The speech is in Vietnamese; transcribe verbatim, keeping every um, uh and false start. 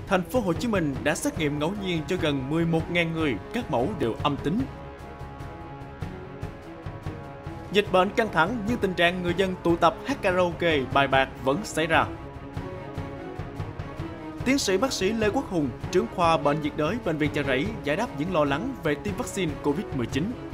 Thành phố Hồ Chí Minh đã xét nghiệm ngẫu nhiên cho gần mười một nghìn người, các mẫu đều âm tính. Dịch bệnh căng thẳng nhưng tình trạng người dân tụ tập hát karaoke bài bạc vẫn xảy ra. Tiến sĩ bác sĩ Lê Quốc Hùng, trưởng khoa bệnh nhiệt đới Bệnh viện Chợ Rẫy giải đáp những lo lắng về tiêm vaccine Covid mười chín.